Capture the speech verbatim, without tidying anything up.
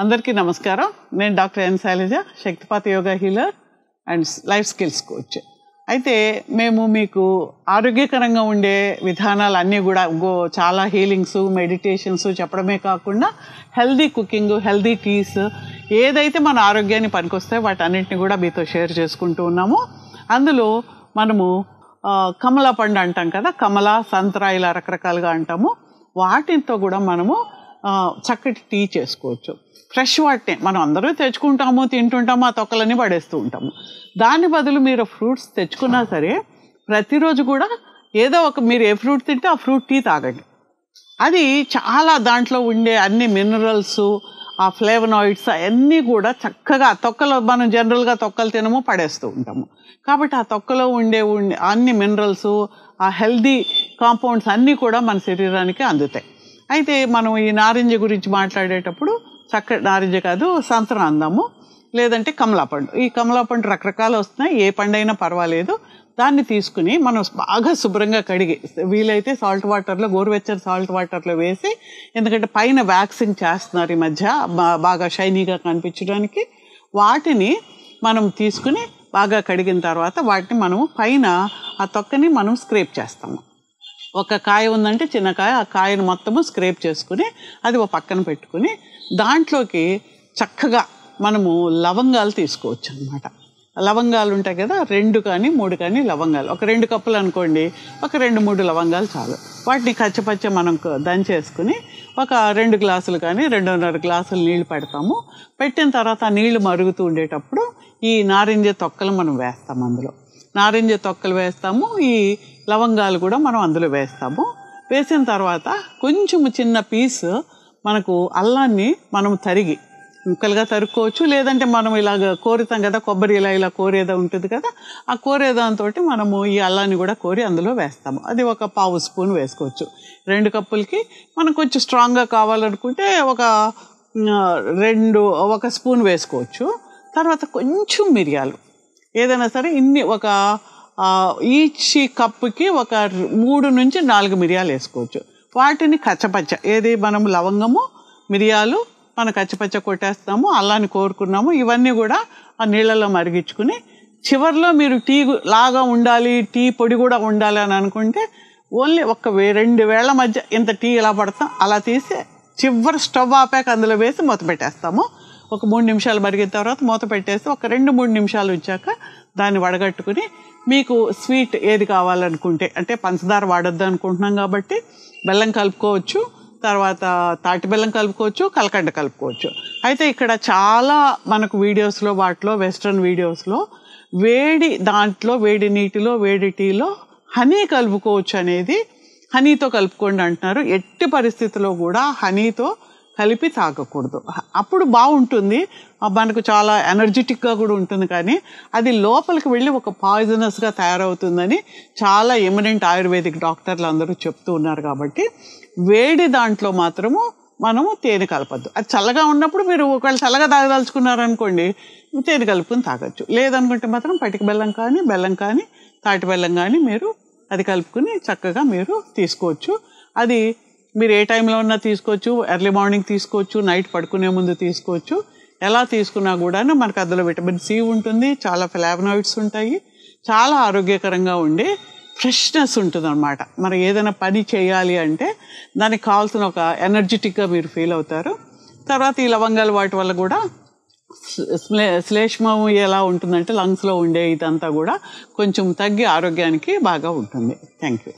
అందరికీ నమస్కారం. నేను doctor N Shailaja, Shaktipat yoga healer and life skills coach. అయితే మేము మీకు ఆరోగ్యకరంగా ఉండే విధానాలు అన్నీ కూడా గో చాలా హీలింగ్స్, మెడిటేషన్స్ చెప్పడమే కాకుండా హెల్దీ కుకింగ్, హెల్దీ టీస్ ఏదైతే మన ఆరోగ్యాన్ని పనికొస్తాయో వాటన్నిటిని కూడా మీతో షేర్ చేసుకుంటూ ఉన్నాము. అందులో మనము కమలా పండు అంటాం కదా, కమల, సంత్రా ఇలా రకరకాలుగా అంటాము. వాటితో కూడా మనము చక్కటి టీ చేసుకోవచ్చు. ఫ్రెష్ వాటిని మనం అందరూ తెచ్చుకుంటాము, తింటుంటాము, ఆ తొక్కలన్నీ పడేస్తూ ఉంటాము. దాని బదులు మీరు ఫ్రూట్స్ తెచ్చుకున్నా సరే ప్రతిరోజు కూడా ఏదో ఒక మీరు ఏ ఫ్రూట్ తింటే ఆ ఫ్రూట్ టీ తాగండి. అది చాలా దాంట్లో ఉండే అన్ని మినరల్స్, ఆ ఫ్లేవనాయిడ్స్ అన్నీ కూడా చక్కగా తొక్కలో మనం జనరల్గా తొక్కలు తినము, పడేస్తూ ఉంటాము. కాబట్టి ఆ తొక్కలో ఉండే ఉండే అన్ని మినరల్స్, ఆ హెల్దీ కాంపౌండ్స్ అన్నీ కూడా మన శరీరానికి అందుతాయి. అయితే మనం ఈ నారింజ గురించి మాట్లాడేటప్పుడు చక్క నారింజ కాదు సంత్రా అందాము, లేదంటే కమలా పండు. ఈ కమలా పండు రకరకాలు వస్తున్నాయి, ఏ పండు అయినా పర్వాలేదు. దాన్ని తీసుకుని మనం బాగా శుభ్రంగా కడిగి వీలైతే సాల్ట్ వాటర్లో, గోరువెచ్చని సాల్ట్ వాటర్లో వేసి, ఎందుకంటే పైన వ్యాక్సింగ్ చేస్తున్నారు ఈ మధ్య బాగా షైనీగా కనిపించడానికి. వాటిని మనం తీసుకుని బాగా కడిగిన తర్వాత వాటిని మనం పైన ఆ తొక్కని మనం స్క్రేప్ చేస్తాము. ఒక కాయ ఉందంటే చిన్న కాయ, ఆ కాయను మొత్తము స్క్రేప్ చేసుకుని అది ఒక పక్కన పెట్టుకుని దాంట్లోకి చక్కగా మనము లవంగాలు తీసుకోవచ్చు అన్నమాట. లవంగాలు ఉంటాయి కదా, రెండు కానీ మూడు కానీ లవంగాలు, ఒక రెండు కప్పులు అనుకోండి, ఒక రెండు మూడు లవంగాలు చాలు. వాటిని కచ్చపచ్చ మనం దంచేసుకుని ఒక రెండు గ్లాసులు కానీ రెండున్నర గ్లాసులు నీళ్లు పెడతాము. పెట్టిన తర్వాత ఆ నీళ్లు మరుగుతూ ఉండేటప్పుడు ఈ నారింజ తొక్కలు మనం వేస్తాము. అందులో నారింజ తొక్కలు వేస్తాము, ఈ లవంగాలు కూడా మనం అందులో వేస్తాము. వేసిన తర్వాత కొంచెం చిన్న పీస్ మనకు అల్లాన్ని మనం తరిగి ముక్కలుగా తరుక్కోవచ్చు, లేదంటే మనం ఇలాగ కోరుతాం కదా, కొబ్బరి ఇలా ఇలా కోరేదా ఉంటుంది కదా, ఆ కోరేదాంతో మనము ఈ అల్లాన్ని కూడా కోరి అందులో వేస్తాము. అది ఒక పావు స్పూన్ వేసుకోవచ్చు. రెండు కప్పులకి మనం కొంచెం స్ట్రాంగ్గా కావాలనుకుంటే ఒక రెండు ఒక స్పూన్ వేసుకోవచ్చు. తర్వాత కొంచెం మిరియాలు, ఏదైనా సరే ఇన్ని ఒక ఈచ్ కప్పుకి ఒక మూడు నుంచి నాలుగు మిరియాలు వేసుకోవచ్చు. వాటిని కచ్చపచ్చ, ఏది మనం లవంగము, మిరియాలు మనం కచ్చపచ్చ కొట్టేస్తాము, అల్లాన్ని కోరుకున్నాము, ఇవన్నీ కూడా ఆ నీళ్ళలో మరిగించుకుని చివరిలో మీరు టీ లాగా ఉండాలి, టీ పొడి కూడా ఉండాలి అని అనుకుంటే ఓన్లీ ఒక వే రెండు వేళ్ల మధ్య ఇంత టీ ఎలా పడతాం అలా తీసి చివరి స్టవ్ ఆపాక అందులో వేసి మూత పెట్టేస్తాము. ఒక మూడు నిమిషాలు మరిగిన తర్వాత మూత పెట్టేసి ఒక రెండు మూడు నిమిషాలు వచ్చాక దాన్ని వడగట్టుకుని మీకు స్వీట్ ఏది కావాలనుకుంటే, అంటే పంచదార వాడొద్దు అనుకుంటున్నాం కాబట్టి బెల్లం కలుపుకోవచ్చు, తర్వాత తాటి బెల్లం కలుపుకోవచ్చు, కలకండ కలుపుకోవచ్చు. అయితే ఇక్కడ చాలా మనకు వీడియోస్లో, వాటిలో వెస్ట్రన్ వీడియోస్లో వేడి దాంట్లో వేడి నీటిలో వేడి టీలో హనీ కలుపుకోవచ్చు అనేది, హనీతో కలుపుకోండి అంటున్నారు. ఎట్టి పరిస్థితిలో కూడా హనీతో కలిపి తాగకూడదు. అప్పుడు బాగుంటుంది, మనకు చాలా ఎనర్జెటిక్గా కూడా ఉంటుంది, కానీ అది లోపలికి వెళ్ళి ఒక పాయిజనస్గా తయారవుతుందని చాలా ఎమినెంట్ ఆయుర్వేదిక్ డాక్టర్లు అందరూ చెప్తూ ఉన్నారు. కాబట్టి వేడి దాంట్లో మాత్రము మనము తేనె కలపద్దు. అది చల్లగా ఉన్నప్పుడు మీరు ఒకవేళ చల్లగా తాగదలుచుకున్నారనుకోండి తేనె కలుపుకొని తాగొచ్చు. లేదనుకుంటే మాత్రం పటిక బెల్లం కానీ బెల్లం కానీ తాటి బెల్లం కానీ మీరు అది కలుపుకుని చక్కగా మీరు తీసుకోవచ్చు. అది మీరు ఏ టైంలో ఉన్నా తీసుకోవచ్చు, ఎర్లీ మార్నింగ్ తీసుకోవచ్చు, నైట్ పడుకునే ముందు తీసుకోవచ్చు. ఎలా తీసుకున్నా కూడా మనకు అందులో విటమిన్ సి ఉంటుంది, చాలా ఫ్లేవనాయిడ్స్ ఉంటాయి, చాలా ఆరోగ్యకరంగా ఉండే ఫ్రెష్నెస్ ఉంటుంది అన్నమాట. మరి ఏదైనా పని చేయాలి అంటే దానికి కావాల్సిన ఒక ఎనర్జెటిక్గా మీరు ఫీల్ అవుతారు. తర్వాత ఈ లవంగాలు వాటి వల్ల కూడా శ్లే శ్లేష్మం ఎలా ఉంటుందంటే లంగ్స్లో ఉండే ఇదంతా కూడా కొంచెం తగ్గి ఆరోగ్యానికి బాగా ఉంటుంది. Thank you.